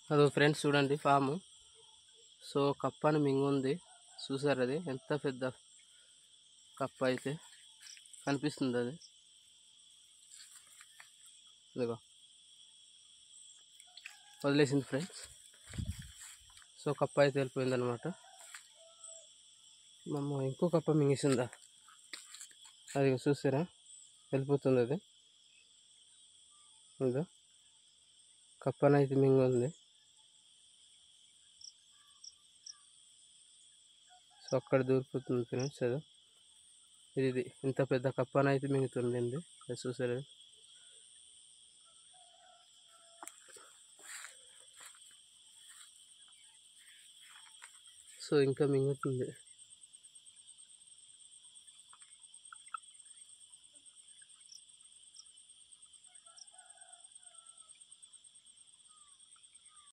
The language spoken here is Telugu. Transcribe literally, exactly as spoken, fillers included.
అదో ఫ్రెండ్స్ చూడండి ఫాము. సో కప్పని మింగుంది, చూసారు అది ఎంత పెద్ద కప్ప అయితే కనిపిస్తుంది. అది ఇదిగో వదిలేసింది ఫ్రెండ్స్. సో కప్ప అయితే వెళ్ళిపోయింది అనమాట. మమ్మ ఇంకో కప్ప మింగేసిందా, అది చూసారా వెళ్ళిపోతుంది. అది ఇదో కప్పనైతే మింగుంది. సో అక్కడ దూరిపోతుంది ఫ్రెండ్స్. అది ఇది ఇంత పెద్ద కప్పనైతే మింగుతుందండి, అది చూసారు. సో ఇంకా మింగుతుంది.